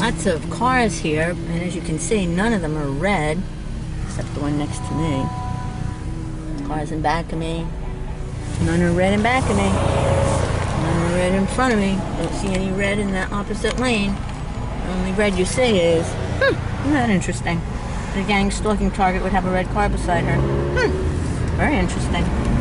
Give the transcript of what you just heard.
Lots of cars here, and as you can see, none of them are red, except the one next to me. Cars in back of me. None are red in back of me. None are red in front of me. Don't see any red in that opposite lane. The only red you see is, isn't that interesting? The gang stalking target would have a red car beside her. Very interesting.